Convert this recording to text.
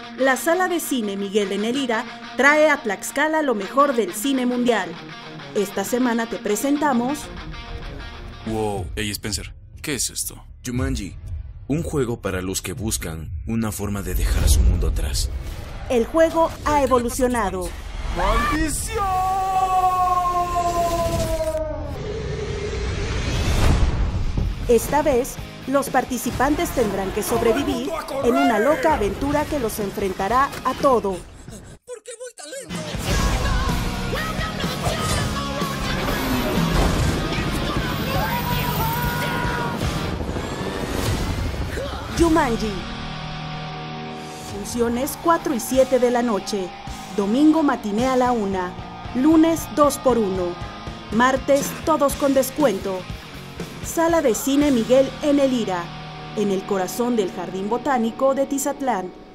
La Sala de Cine Miguel de Nelira trae a Tlaxcala lo mejor del cine mundial. Esta semana te presentamos... Wow, hey Spencer, ¿qué es esto? Jumanji, un juego para los que buscan una forma de dejar su mundo atrás. El juego ha evolucionado. ¡Maldición! Esta vez, los participantes tendrán que sobrevivir en una loca aventura que los enfrentará a todo. ¿Por qué voy tan lento? Jumanji. Funciones 4 y 7 de la noche. Domingo matiné a la 1. Lunes 2x1. Martes todos con descuento. Sala de Cine Miguel en Nelira, en el corazón del Jardín Botánico de Tizatlán.